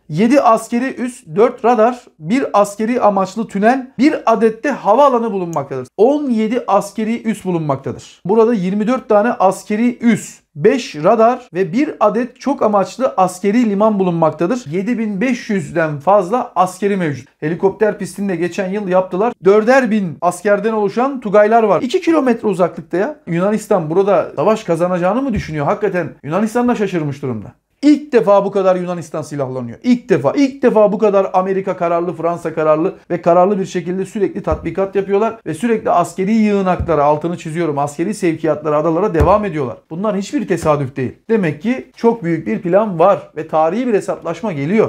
7 askeri üs, 4 radar, 1 askeri amaçlı tünel, 1 adet de havaalanı bulunmaktadır. 17 askeri üs bulunmaktadır. Burada 24 tane askeri üs, 5 radar ve 1 adet çok amaçlı askeri liman bulunmaktadır. 7500'den fazla askeri mevcut. Helikopter pistini de geçen yıl yaptılar. 4'er bin askerden oluşan Tugaylar var. 2 kilometre uzaklıkta ya. Yunanistan burada savaş kazanacağını mı düşünüyor? Hakikaten Yunanistan da şaşırmış durumda. İlk defa bu kadar Yunanistan silahlanıyor. İlk defa bu kadar Amerika kararlı, Fransa kararlı ve kararlı bir şekilde sürekli tatbikat yapıyorlar ve sürekli askeri yığınaklara, altını çiziyorum, askeri sevkiyatlara, adalara devam ediyorlar. Bunlar hiçbir tesadüf değil. Demek ki çok büyük bir plan var ve tarihi bir hesaplaşma geliyor.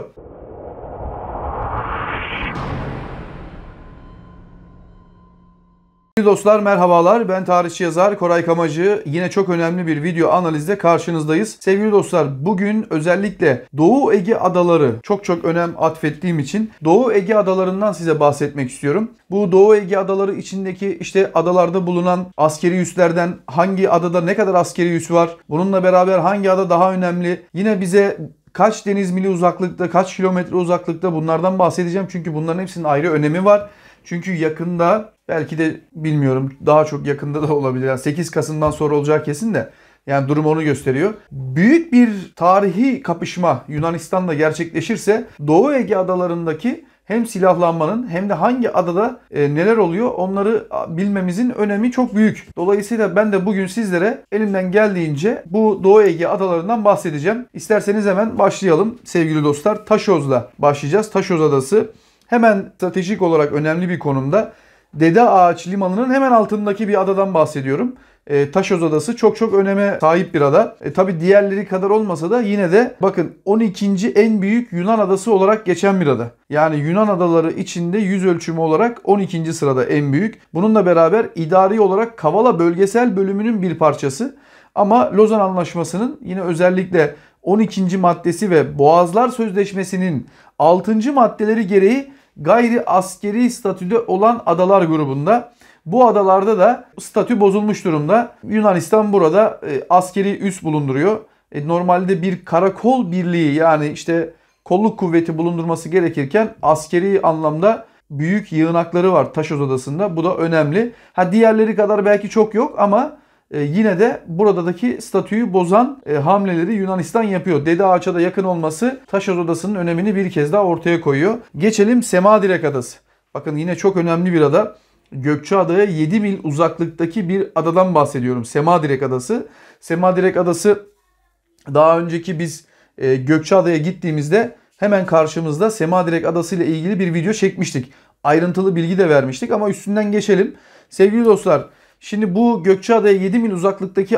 Dostlar merhabalar, ben tarihçi yazar Koray Kamacı. Yine çok önemli bir video analizde karşınızdayız. Sevgili dostlar, bugün özellikle Doğu Ege Adaları çok önem atfettiğim için Doğu Ege Adalarından size bahsetmek istiyorum. Bu Doğu Ege Adaları içindeki işte adalarda bulunan askeri üslerden hangi adada ne kadar askeri üs var? Bununla beraber hangi ada daha önemli? Yine bize kaç deniz mili uzaklıkta, kaç kilometre uzaklıkta, bunlardan bahsedeceğim. Çünkü bunların hepsinin ayrı önemi var. Çünkü yakında, belki de bilmiyorum, daha çok yakında da olabilir. Yani 8 Kasım'dan sonra olacağı kesin de. Yani durum onu gösteriyor. Büyük bir tarihi kapışma Yunanistan'da gerçekleşirse Doğu Ege Adalarındaki hem silahlanmanın hem de hangi adada neler oluyor onları bilmemizin önemi çok büyük. Dolayısıyla ben de bugün sizlere elimden geldiğince bu Doğu Ege Adalarından bahsedeceğim. İsterseniz hemen başlayalım sevgili dostlar. Taşoz'la başlayacağız. Taşoz Adası hemen stratejik olarak önemli bir konumda. Dede Ağaç Limanı'nın hemen altındaki bir adadan bahsediyorum. Taşoz Adası çok öneme sahip bir ada. Tabi diğerleri kadar olmasa da yine de bakın 12. en büyük Yunan adası olarak geçen bir ada. Yani Yunan adaları içinde yüz ölçümü olarak 12. sırada en büyük. Bununla beraber idari olarak Kavala bölgesel bölümünün bir parçası. Ama Lozan Anlaşması'nın yine özellikle 12. maddesi ve Boğazlar Sözleşmesi'nin 6. maddeleri gereği gayri askeri statüde olan adalar grubunda. Bu adalarda da statü bozulmuş durumda. Yunanistan burada askeri üs bulunduruyor. Normalde bir karakol birliği, yani işte kolluk kuvveti bulundurması gerekirken askeri anlamda büyük yığınakları var Taşoz Adası'nda. Bu da önemli. Diğerleri kadar belki çok yok ama yine de buradaki statüyü bozan hamleleri Yunanistan yapıyor. Dede Ağaç'a da yakın olması Taşoz Adası'nın önemini bir kez daha ortaya koyuyor. Geçelim Semadirek Adası. Bakın yine çok önemli bir ada. Gökçeada'ya 7 mil uzaklıktaki bir adadan bahsediyorum. Semadirek Adası. Semadirek Adası, daha önceki biz Gökçeada'ya gittiğimizde hemen karşımızda Semadirek Adası ile ilgili bir video çekmiştik. Ayrıntılı bilgi de vermiştik ama üstünden geçelim. Sevgili dostlar, şimdi bu Gökçeada'ya 7 mil uzaklıktaki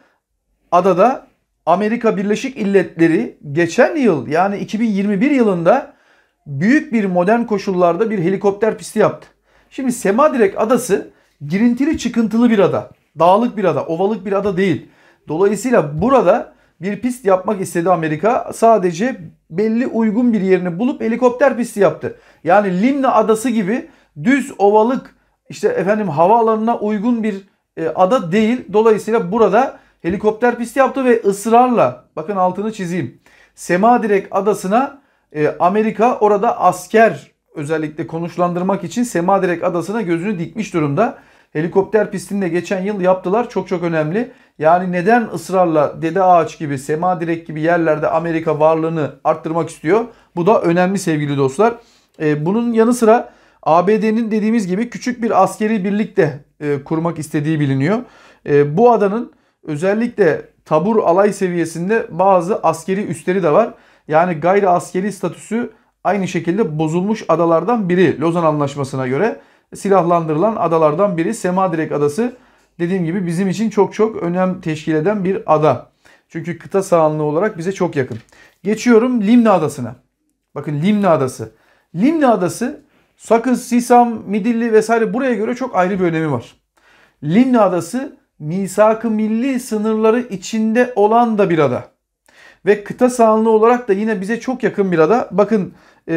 adada Amerika Birleşik İlletleri geçen yıl, yani 2021 yılında büyük bir modern koşullarda bir helikopter pisti yaptı. Şimdi Semadirek Adası girintili çıkıntılı bir ada. Dağlık bir ada, ovalık bir ada değil. Dolayısıyla burada bir pist yapmak istedi Amerika. Sadece belli uygun bir yerini bulup helikopter pisti yaptı. Yani Limna Adası gibi düz ovalık, işte havaalanına uygun bir ada değil. Dolayısıyla burada helikopter pisti yaptı ve ısrarla, bakın altını çizeyim, Semadirek Adası'na Amerika orada asker özellikle konuşlandırmak için Semadirek Adası'na gözünü dikmiş durumda. Helikopter pistini de geçen yıl yaptılar. Çok önemli. Yani neden ısrarla Dede Ağaç gibi, Semadirek gibi yerlerde Amerika varlığını arttırmak istiyor? Bu da önemli sevgili dostlar. Bunun yanı sıra ABD'nin dediğimiz gibi küçük bir askeri birlik de kurmak istediği biliniyor. Bu adanın özellikle tabur alay seviyesinde bazı askeri üsleri de var. Yani gayri askeri statüsü aynı şekilde bozulmuş adalardan biri. Lozan Anlaşması'na göre silahlandırılan adalardan biri. Semadirek Adası dediğim gibi bizim için çok önem teşkil eden bir ada. Çünkü kıta sahanlığı olarak bize çok yakın. Geçiyorum Limna Adası'na. Bakın Limna Adası. Limna Adası Sakız, Sisam, Midilli vesaire buraya göre çok ayrı bir önemi var. Limna Adası misak-ı milli sınırları içinde olan da bir ada. Ve kıta sahanlığı olarak da yine bize çok yakın bir ada. Bakın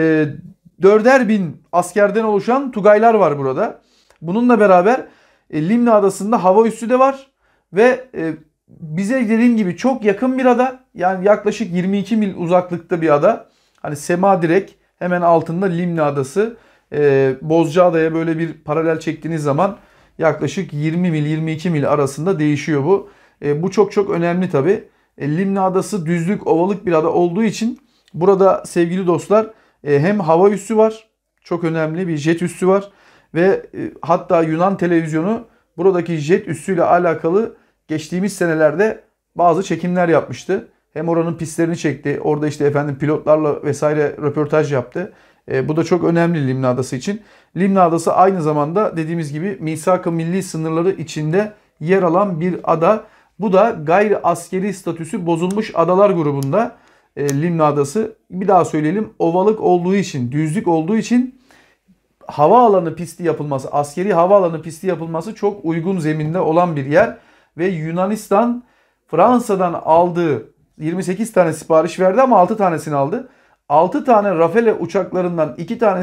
4'er bin askerden oluşan Tugaylar var burada. Bununla beraber Limna Adası'nda hava üssü de var. Ve bize dediğim gibi çok yakın bir ada. Yani yaklaşık 22 mil uzaklıkta bir ada. Hani Sema direk, hemen altında Limna Adası. Bozcaada'ya böyle bir paralel çektiğiniz zaman yaklaşık 20 mil 22 mil arasında değişiyor bu. Bu çok çok önemli tabi. Limna Adası düzlük ovalık bir ada olduğu için burada sevgili dostlar hem hava üssü var. Çok önemli bir jet üssü var. Ve hatta Yunan televizyonu buradaki jet üssüyle alakalı geçtiğimiz senelerde bazı çekimler yapmıştı. Hem oranın pistlerini çekti. Orada işte efendim pilotlarla vesaire röportaj yaptı. Bu da çok önemli Limna Adası için. Limna Adası aynı zamanda dediğimiz gibi misak-ı milli sınırları içinde yer alan bir ada. Bu da gayri askeri statüsü bozulmuş adalar grubunda Limna Adası. Bir daha söyleyelim, ovalık olduğu için, düzlük olduğu için havaalanı pisti yapılması, askeri havaalanı pisti yapılması çok uygun zeminde olan bir yer. Ve Yunanistan Fransa'dan aldığı 28 tane sipariş verdi ama 6 tanesini aldı. 6 tane Rafale uçaklarından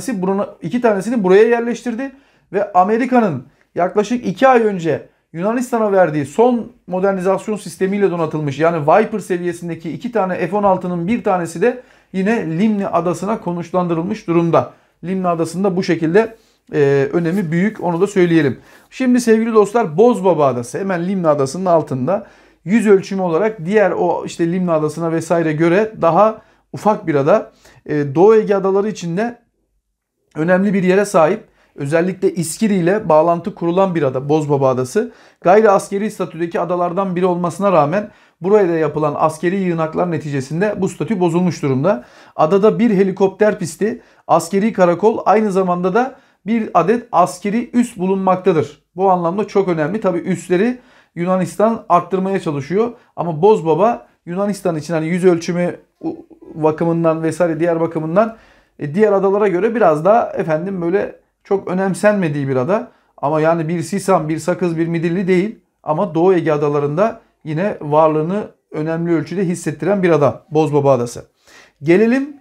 2 tanesini buraya yerleştirdi. Ve Amerika'nın yaklaşık 2 ay önce Yunanistan'a verdiği son modernizasyon sistemiyle donatılmış, yani Viper seviyesindeki 2 tane F-16'nın bir tanesi de yine Limni Adası'na konuşlandırılmış durumda. Limni Adası'nda bu şekilde önemi büyük, onu da söyleyelim. Şimdi sevgili dostlar, Bozbaba Adası hemen Limni Adası'nın altında. Yüz ölçümü olarak diğer o işte Limni Adası'na vesaire göre daha ufak bir ada. Doğu Ege adaları içinde önemli bir yere sahip. Özellikle İskiri ile bağlantı kurulan bir ada Bozbaba Adası. Gayri askeri statüdeki adalardan biri olmasına rağmen buraya da yapılan askeri yığınaklar neticesinde bu statü bozulmuş durumda. Adada bir helikopter pisti, askeri karakol, aynı zamanda da bir adet askeri üs bulunmaktadır. Bu anlamda çok önemli. Tabii üsleri Yunanistan arttırmaya çalışıyor. Ama Bozbaba Yunanistan için hani yüz ölçümü bakımından vesaire diğer bakımından diğer adalara göre biraz daha efendim böyle çok önemsenmediği bir ada. Ama yani bir Sisam, bir Sakız, bir Midilli değil. Ama Doğu Ege adalarında yine varlığını önemli ölçüde hissettiren bir ada Bozbaba Adası. Gelelim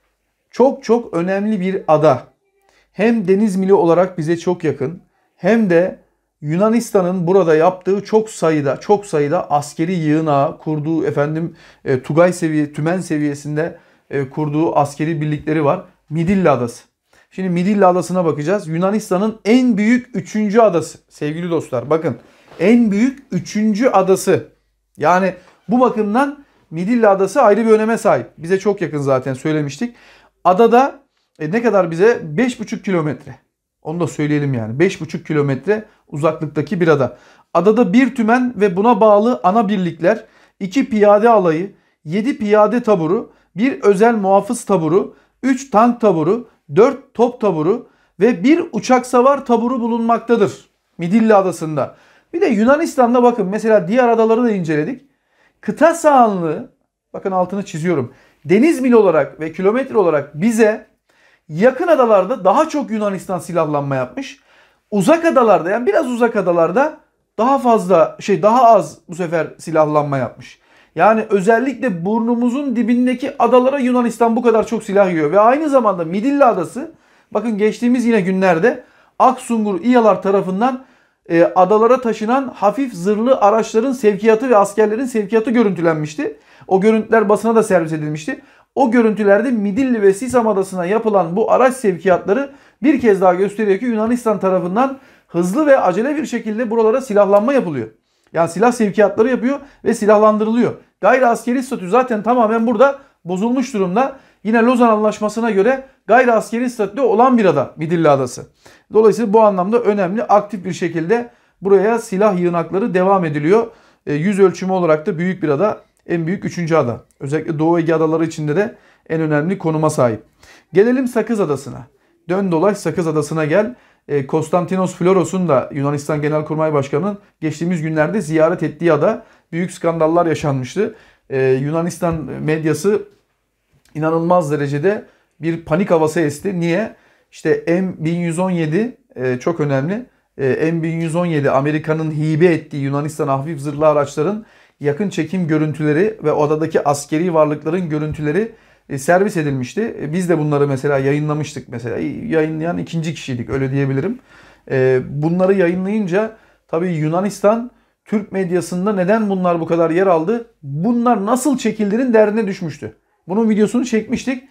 çok çok önemli bir ada. Hem deniz mili olarak bize çok yakın, hem de Yunanistan'ın burada yaptığı çok sayıda askeri yığınağı kurduğu Tümen seviyesinde kurduğu askeri birlikleri var. Midilli Adası. Şimdi Midilli Adası'na bakacağız. Yunanistan'ın en büyük 3. adası. Sevgili dostlar bakın, en büyük 3. adası. Yani bu bakımdan Midilli Adası ayrı bir öneme sahip. Bize çok yakın, zaten söylemiştik. Adada ne kadar bize? 5,5 kilometre. Onu da söyleyelim yani. 5,5 kilometre uzaklıktaki bir ada. Adada bir tümen ve buna bağlı ana birlikler, 2 piyade alayı, 7 piyade taburu, bir özel muhafız taburu, 3 tank taburu, 4 top taburu ve bir uçak savar taburu bulunmaktadır Midilli Adası'nda. Bir de Yunanistan'da bakın mesela diğer adaları da inceledik. Kıta sahanlığı, bakın altını çiziyorum, deniz mil olarak ve kilometre olarak bize yakın adalarda daha çok Yunanistan silahlanma yapmış. Uzak adalarda, yani biraz uzak adalarda daha az bu sefer silahlanma yapmış. Yani özellikle burnumuzun dibindeki adalara Yunanistan bu kadar çok silah yiyor. Ve aynı zamanda Midilli Adası, bakın geçtiğimiz yine günlerde Aksungur İyalar tarafından adalara taşınan hafif zırhlı araçların sevkiyatı ve askerlerin sevkiyatı görüntülenmişti. O görüntüler basına da servis edilmişti. O görüntülerde Midilli ve Sisam Adası'na yapılan bu araç sevkiyatları bir kez daha gösteriyor ki Yunanistan tarafından hızlı ve acele bir şekilde buralara silahlanma yapılıyor. Yani silah sevkiyatları yapıyor ve silahlandırılıyor. Gayri askeri statü zaten tamamen burada bozulmuş durumda. Yine Lozan Anlaşması'na göre gayri askeri statüde olan bir ada Midilli Adası. Dolayısıyla bu anlamda önemli, aktif bir şekilde buraya silah yığınakları devam ediliyor. Yüz ölçümü olarak da büyük bir ada. En büyük 3. ada. Özellikle Doğu Ege adaları içinde de en önemli konuma sahip. Gelelim Sakız Adası'na. Dön dolaş Sakız Adası'na gel. Konstantinos Floros'un da Yunanistan Genelkurmay Başkanı'nın geçtiğimiz günlerde ziyaret ettiği ada. Büyük skandallar yaşanmıştı. Yunanistan medyası inanılmaz derecede bir panik havası esti. Niye? İşte M1117 çok önemli. M1117 Amerika'nın hibe ettiği Yunanistan'a hafif zırhlı araçların yakın çekim görüntüleri ve odadaki askeri varlıkların görüntüleri servis edilmişti. Biz de bunları mesela yayınlamıştık mesela. Yayınlayan ikinci kişiydik, öyle diyebilirim. Bunları yayınlayınca tabii Yunanistan Türk medyasında neden bunlar bu kadar yer aldı? Bunlar nasıl çekildiğinin derdine düşmüştü. Bunun videosunu çekmiştik.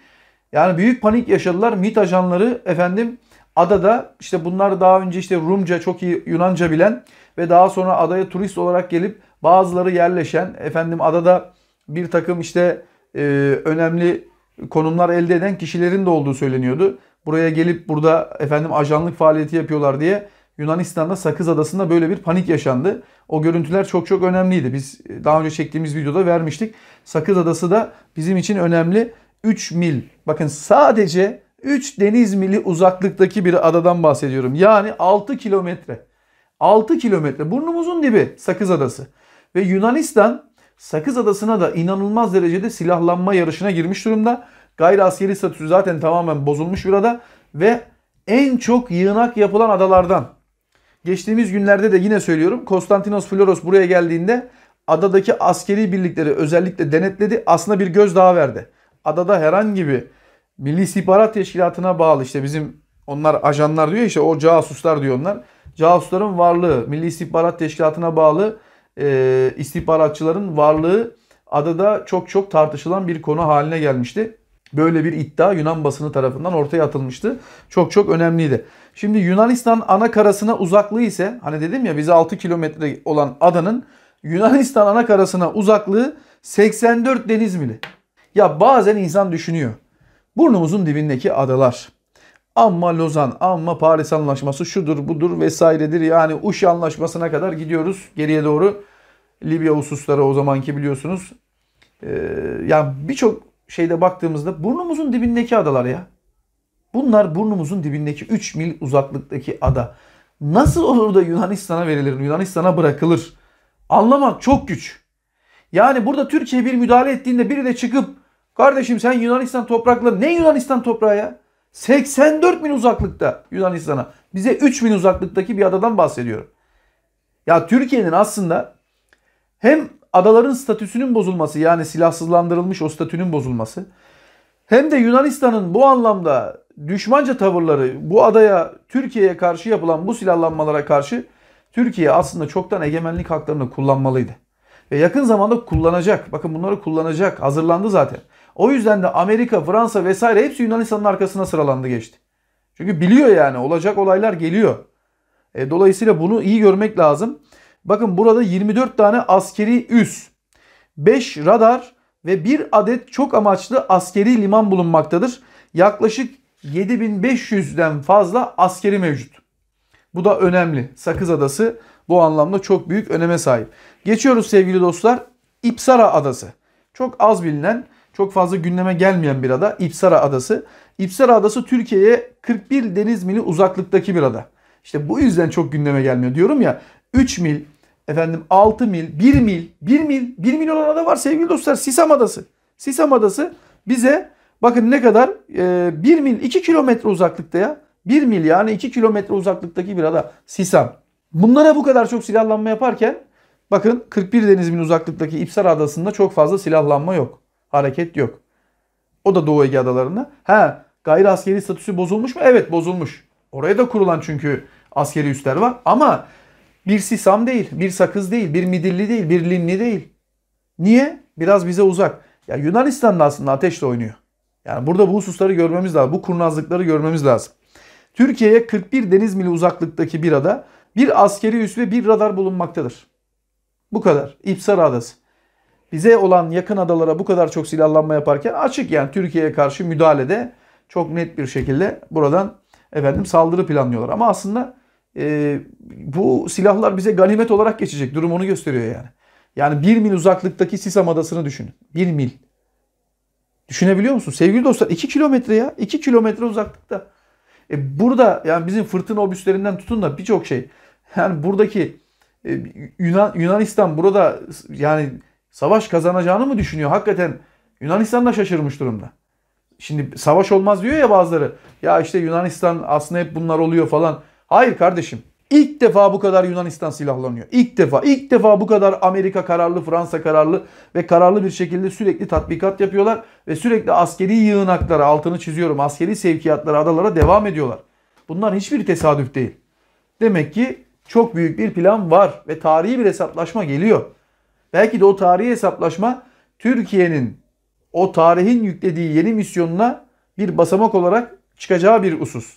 Yani büyük panik yaşadılar. MİT ajanları efendim adada, işte bunlar daha önce işte Rumca çok iyi, Yunanca bilen ve daha sonra adaya turist olarak gelip bazıları yerleşen, efendim adada bir takım işte önemli konumlar elde eden kişilerin de olduğu söyleniyordu. Buraya gelip burada efendim ajanlık faaliyeti yapıyorlar diye Yunanistan'da Sakız Adası'nda böyle bir panik yaşandı. O görüntüler çok çok önemliydi. Biz daha önce çektiğimiz videoda vermiştik. Sakız Adası da bizim için önemli. 3 mil. Bakın sadece 3 deniz mili uzaklıktaki bir adadan bahsediyorum. Yani 6 kilometre. 6 kilometre. Burnumuzun dibi Sakız Adası. Ve Yunanistan Sakız Adası'na da inanılmaz derecede silahlanma yarışına girmiş durumda. Gayri askeri statüsü zaten tamamen bozulmuş bir ada. Ve en çok yığınak yapılan adalardan. Geçtiğimiz günlerde de yine söylüyorum, Konstantinos Floros buraya geldiğinde adadaki askeri birlikleri özellikle denetledi. Aslında bir gözdağı verdi. Adada herhangi bir Milli İstihbarat Teşkilatı'na bağlı, işte bizim onlar ajanlar diyor, işte o casuslar diyor onlar. Casusların varlığı, Milli İstihbarat Teşkilatı'na bağlı istihbaratçıların varlığı adada çok çok tartışılan bir konu haline gelmişti. Böyle bir iddia Yunan basını tarafından ortaya atılmıştı. Çok çok önemliydi. Şimdi Yunanistan ana karasına uzaklığı ise, hani dedim ya bize 6 kilometre olan adanın Yunanistan ana karasına uzaklığı 84 deniz mili. Ya bazen insan düşünüyor. Burnumuzun dibindeki adalar. Amma Lozan, amma Paris Anlaşması şudur budur vesairedir. Yani Uşi Anlaşması'na kadar gidiyoruz geriye doğru. Libya hususları o zamanki biliyorsunuz. Yani birçok şeyde baktığımızda burnumuzun dibindeki adalar ya. Bunlar burnumuzun dibindeki 3 mil uzaklıktaki ada. Nasıl olur da Yunanistan'a verilir, Yunanistan'a bırakılır? Anlamak çok güç. Yani burada Türkiye bir müdahale ettiğinde biri de çıkıp kardeşim sen Yunanistan toprakları, ne Yunanistan toprağı ya? 84 mil uzaklıkta Yunanistan'a. Bize 3 mil uzaklıktaki bir adadan bahsediyorum. Ya Türkiye'nin aslında hem adaların statüsünün bozulması, yani silahsızlandırılmış o statünün bozulması, hem de Yunanistan'ın bu anlamda düşmanca tavırları, bu adaya, Türkiye'ye karşı yapılan bu silahlanmalara karşı Türkiye aslında çoktan egemenlik haklarını kullanmalıydı. Ve yakın zamanda kullanacak. Bakın bunları kullanacak. Hazırlandı zaten. O yüzden de Amerika, Fransa vesaire hepsi Yunanistan'ın arkasına sıralandı geçti. Çünkü biliyor yani olacak olaylar geliyor. Dolayısıyla bunu iyi görmek lazım. Bakın burada 24 tane askeri üs, 5 radar ve 1 adet çok amaçlı askeri liman bulunmaktadır. Yaklaşık 7500'den fazla askeri mevcut. Bu da önemli. Sakız Adası bu anlamda çok büyük öneme sahip. Geçiyoruz sevgili dostlar. İpsara Adası. Çok az bilinen, çok fazla gündeme gelmeyen bir ada. İpsara Adası. İpsara Adası Türkiye'ye 41 deniz mili uzaklıktaki bir ada. İşte bu yüzden çok gündeme gelmiyor. Diyorum ya 3 mil, efendim 6 mil, 1 mil, 1 mil olan ada var sevgili dostlar. Sisam Adası. Sisam Adası bize bakın ne kadar 1 mil 2 kilometre uzaklıkta ya. 1 mil yani 2 kilometre uzaklıktaki bir ada Sisam. Bunlara bu kadar çok silahlanma yaparken bakın 41 deniz mil uzaklıktaki İpsara Adası'nda çok fazla silahlanma yok. Hareket yok. O da Doğu Ege adalarında. Gayri askeri statüsü bozulmuş mu? Evet bozulmuş. Oraya da kurulan çünkü askeri üsler var. Ama bir Sisam değil, bir Sakız değil, bir Midilli değil, bir Limni değil. Niye? Biraz bize uzak. Ya Yunanistan da aslında ateşle oynuyor. Yani burada bu hususları görmemiz lazım. Bu kurnazlıkları görmemiz lazım. Türkiye'ye 41 deniz mili uzaklıktaki bir ada, bir askeri üs ve bir radar bulunmaktadır. Bu kadar. İpsara Adası. Bize olan yakın adalara bu kadar çok silahlanma yaparken açık, yani Türkiye'ye karşı müdahalede çok net bir şekilde buradan efendim saldırı planlıyorlar. Ama aslında bu silahlar bize ganimet olarak geçecek. Durum onu gösteriyor yani. Yani 1 mil uzaklıktaki Sisam Adası'nı düşünün. 1 mil. Düşünebiliyor musun? Sevgili dostlar 2 kilometre ya. 2 kilometre uzaklıkta. Burada yani bizim fırtına obüslerinden tutun da birçok şey. Yani buradaki Yunanistan burada yani savaş kazanacağını mı düşünüyor? Hakikaten Yunanistan da şaşırmış durumda. Şimdi savaş olmaz diyor ya bazıları. Ya işte Yunanistan aslında hep bunlar oluyor falan. Hayır kardeşim. İlk defa bu kadar Yunanistan silahlanıyor. İlk defa. İlk defa bu kadar Amerika kararlı, Fransa kararlı ve kararlı bir şekilde sürekli tatbikat yapıyorlar. Ve sürekli askeri yığınaklara, altını çiziyorum, askeri sevkiyatlara, adalara devam ediyorlar. Bunlar hiçbir tesadüf değil. Demek ki çok büyük bir plan var ve tarihi bir hesaplaşma geliyor. Belki de o tarihi hesaplaşma Türkiye'nin o tarihin yüklediği yeni misyonuna bir basamak olarak çıkacağı bir husus.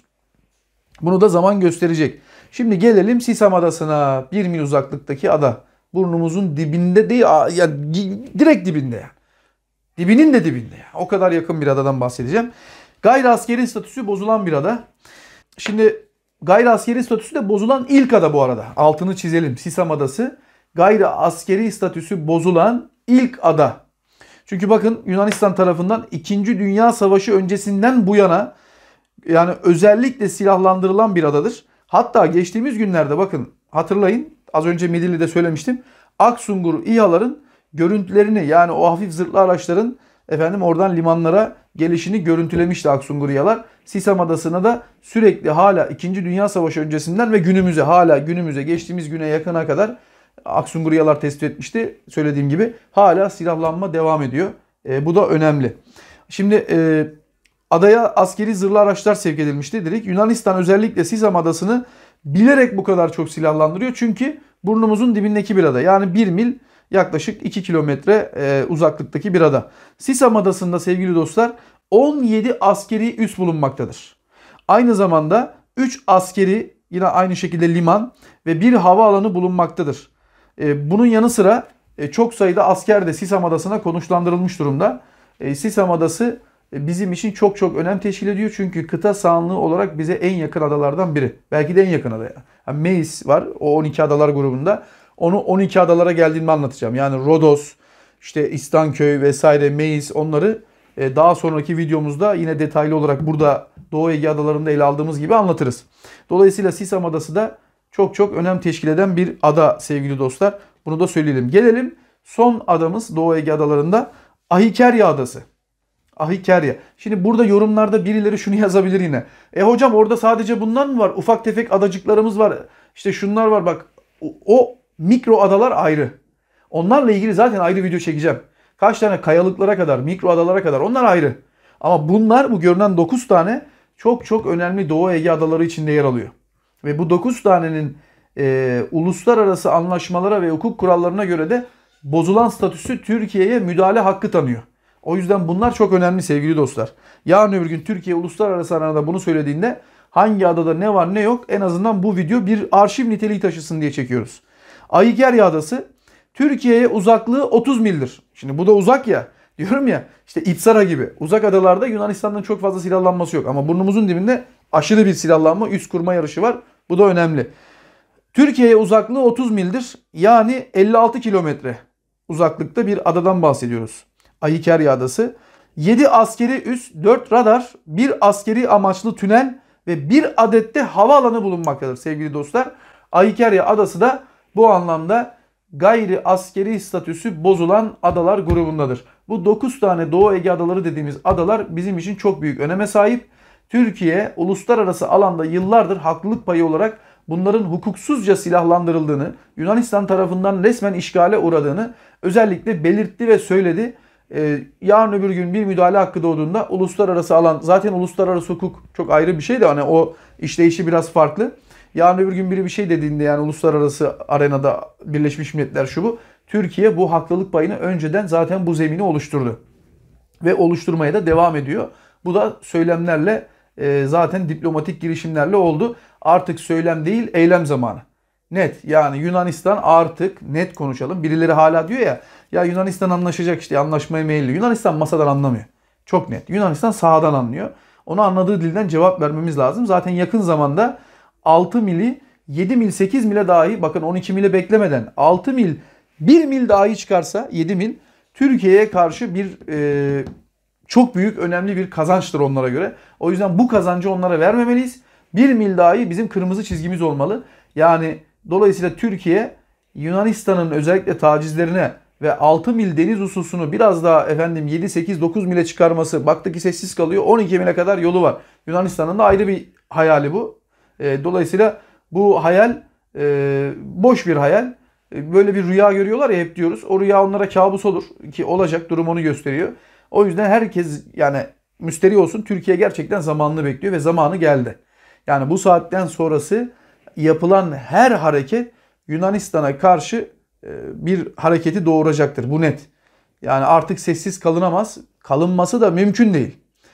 Bunu da zaman gösterecek. Şimdi gelelim Sisam Adası'na. 1 mil uzaklıktaki ada. Burnumuzun dibinde değil, yani direkt dibinde yani. Dibinin de dibinde yani. O kadar yakın bir adadan bahsedeceğim. Gayri askeri statüsü bozulan bir ada. Şimdi gayri askeri statüsü de bozulan ilk ada bu arada. Altını çizelim. Sisam Adası gayri askeri statüsü bozulan ilk ada. Çünkü bakın Yunanistan tarafından 2. Dünya Savaşı öncesinden bu yana yani özellikle silahlandırılan bir adadır. Hatta geçtiğimiz günlerde bakın hatırlayın az önce Midilli'de söylemiştim. Aksungur İHA'ların görüntülerini yani o hafif zırhlı araçların oradan limanlara gelişini görüntülemişti Aksungur İHA'lar. Sisam Adası'na da sürekli hala 2. Dünya Savaşı öncesinden ve günümüze hala günümüze geçtiğimiz güne yakına kadar Aksungur İHA'lar tespit etmişti. Söylediğim gibi hala silahlanma devam ediyor. Bu da önemli. Şimdi adaya askeri zırhlı araçlar sevk edilmişti dedik. Yunanistan özellikle Sisam Adası'nı bilerek bu kadar çok silahlandırıyor. Çünkü burnumuzun dibindeki bir ada. Yani 1 mil yaklaşık 2 kilometre uzaklıktaki bir ada. Sisam Adası'nda sevgili dostlar 17 askeri üs bulunmaktadır. Aynı zamanda 3 askeri yine aynı şekilde liman ve bir havaalanı bulunmaktadır. Bunun yanı sıra çok sayıda asker de Sisam Adası'na konuşlandırılmış durumda. Sisam Adası bizim için çok çok önem teşkil ediyor. Çünkü kıta sahanlığı olarak bize en yakın adalardan biri. Belki de en yakın ada. Yani Meis var o 12 adalar grubunda. Onu 12 adalara geldiğimi anlatacağım. Yani Rodos, işte İstanköy vesaire Meis onları daha sonraki videomuzda yine detaylı olarak burada Doğu Ege adalarında ele aldığımız gibi anlatırız. Dolayısıyla Sisam Adası da çok çok önem teşkil eden bir ada sevgili dostlar. Bunu da söyleyelim. Gelelim son adamız Doğu Ege adalarında Ahikerya Adası. Ahikerya. Şimdi burada yorumlarda birileri şunu yazabilir yine. Hocam orada sadece bunlar mı var? Ufak tefek adacıklarımız var. İşte şunlar var bak. O mikro adalar ayrı. Onlarla ilgili zaten ayrı video çekeceğim. Kaç tane kayalıklara kadar, mikro adalara kadar onlar ayrı. Ama bunlar bu görünen 9 tane çok çok önemli Doğu Ege adaları içinde yer alıyor. Ve bu 9 tanenin uluslararası anlaşmalara ve hukuk kurallarına göre de bozulan statüsü Türkiye'ye müdahale hakkı tanıyor. O yüzden bunlar çok önemli sevgili dostlar. Yarın öbür gün Türkiye uluslararası arenada bunu söylediğinde hangi adada ne var ne yok en azından bu video bir arşiv niteliği taşısın diye çekiyoruz. Ahikerya Adası Türkiye'ye uzaklığı 30 mildir. Şimdi bu da uzak ya. Diyorum ya işte İpsara gibi. Uzak adalarda Yunanistan'dan çok fazla silahlanması yok. Ama burnumuzun dibinde aşırı bir silahlanma, üst kurma yarışı var. Bu da önemli. Türkiye'ye uzaklığı 30 mildir. Yani 56 kilometre uzaklıkta bir adadan bahsediyoruz. Ahikerya Adası. 7 askeri üs, 4 radar, 1 askeri amaçlı tünel ve 1 adet de havaalanı bulunmaktadır sevgili dostlar. Ahikerya Adası da bu anlamda gayri askeri statüsü bozulan adalar grubundadır. Bu 9 tane Doğu Ege adaları dediğimiz adalar bizim için çok büyük öneme sahip. Türkiye uluslararası alanda yıllardır haklılık payı olarak bunların hukuksuzca silahlandırıldığını, Yunanistan tarafından resmen işgale uğradığını özellikle belirtti ve söyledi. Yarın öbür gün bir müdahale hakkı doğduğunda uluslararası alan, zaten uluslararası hukuk çok ayrı bir şey de hani o işleyişi biraz farklı. Yarın öbür gün biri bir şey dediğinde yani uluslararası arenada Birleşmiş Milletler şu bu. Türkiye bu haklılık payını önceden zaten bu zemini oluşturdu. Ve oluşturmaya da devam ediyor. Bu da söylemlerle zaten diplomatik girişimlerle oldu. Artık söylem değil eylem zamanı. Net yani Yunanistan artık net konuşalım. Birileri hala diyor ya Yunanistan anlaşacak işte anlaşmaya meyilli. Yunanistan masadan anlamıyor. Çok net. Yunanistan sahadan anlıyor. Onu anladığı dilden cevap vermemiz lazım. Zaten yakın zamanda 6 mili 7 mil 8 mile dahi bakın 12 mile beklemeden 6 mil 1 mil dahi çıkarsa 7 mil Türkiye'ye karşı bir çok büyük önemli bir kazançtır onlara göre. O yüzden bu kazancı onlara vermemeliyiz. 1 mil dahi bizim kırmızı çizgimiz olmalı. Yani dolayısıyla Türkiye Yunanistan'ın özellikle tacizlerine ve 6 mil deniz hususunu biraz daha 7, 8, 9 mile çıkarması baktı ki sessiz kalıyor. 12 mile kadar yolu var. Yunanistan'ın da ayrı bir hayali bu. Dolayısıyla bu hayal boş bir hayal. Böyle bir rüya görüyorlar ya hep diyoruz. O rüya onlara kabus olur ki olacak durum onu gösteriyor. O yüzden herkes yani müsterih olsun Türkiye gerçekten zamanını bekliyor ve zamanı geldi. Yani bu saatten sonrası yapılan her hareket Yunanistan'a karşı bir hareketi doğuracaktır. Bu net. Yani artık sessiz kalınamaz. Kalınması da mümkün değil.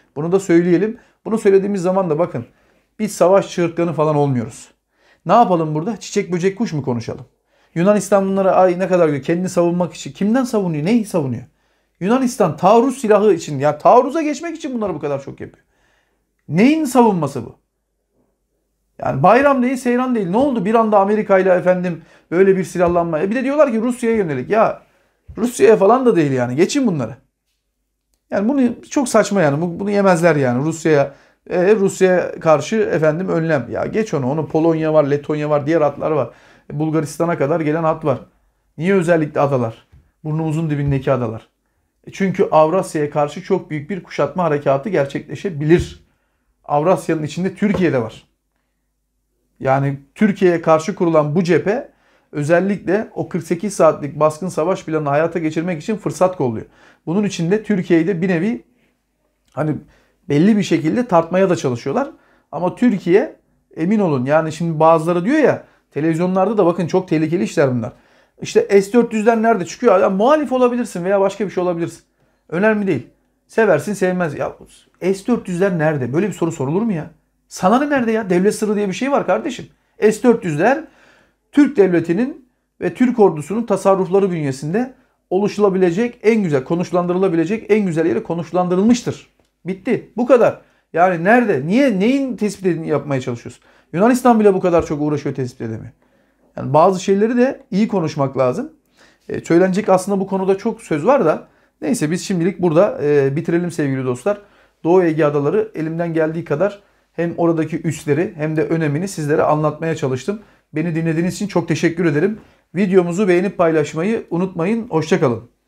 Bunu da söyleyelim. Bunu söylediğimiz zaman da bakın biz savaş çığırtkanı falan olmuyoruz. Ne yapalım burada? Çiçek böcek kuş mu konuşalım? Yunanistan bunlara ay ne kadar diyor kendini savunmak için. Kimden savunuyor? Neyi savunuyor? Yunanistan taarruz silahı için ya taarruza geçmek için bunları bu kadar çok yapıyor. Neyin savunması bu? Yani bayram değil, seyran değil. Ne oldu? Bir anda Amerika ile efendim böyle bir silahlanma. Bir de diyorlar ki Rusya'ya yönelik. Ya Rusya'ya falan da değil yani. Geçin bunları. Yani bunu çok saçma yani. Bunu yemezler yani. Rusya'ya karşı efendim önlem. Ya geç onu. Onu Polonya var, Letonya var, diğer hatlar var. Bulgaristan'a kadar gelen hat var. Niye özellikle adalar? Burnumuzun dibindeki adalar. Çünkü Avrasya'ya karşı çok büyük bir kuşatma harekatı gerçekleşebilir. Avrasya'nın içinde Türkiye'de var. Yani Türkiye'ye karşı kurulan bu cephe özellikle o 48 saatlik baskın savaş planını hayata geçirmek için fırsat kolluyor. Bunun için de Türkiye'yi de bir nevi hani belli bir şekilde tartmaya da çalışıyorlar. Ama Türkiye emin olun yani şimdi bazıları diyor ya televizyonlarda da bakın çok tehlikeli işler bunlar. İşte S-400'ler nerede çıkıyor? Ya, muhalif olabilirsin veya başka bir şey olabilirsin. Önemli değil. Seversin sevmez. Ya S-400'ler nerede? Böyle bir soru sorulur mu ya? Sana ne nerede ya? Devlet sırrı diye bir şey var kardeşim. S-400'ler Türk devletinin ve Türk ordusunun tasarrufları bünyesinde oluşulabilecek en güzel, konuşlandırılabilecek en güzel yere konuşlandırılmıştır. Bitti. Bu kadar. Yani nerede? Niye? Neyin tespitini yapmaya çalışıyorsun? Yunanistan bile bu kadar çok uğraşıyor tespit edemiyor. Yani bazı şeyleri de iyi konuşmak lazım. Söylenecek aslında bu konuda çok söz var da neyse biz şimdilik burada bitirelim sevgili dostlar. Doğu Ege Adaları elimden geldiği kadar hem oradaki üsleri hem de önemini sizlere anlatmaya çalıştım. Beni dinlediğiniz için çok teşekkür ederim. Videomuzu beğenip paylaşmayı unutmayın. Hoşça kalın.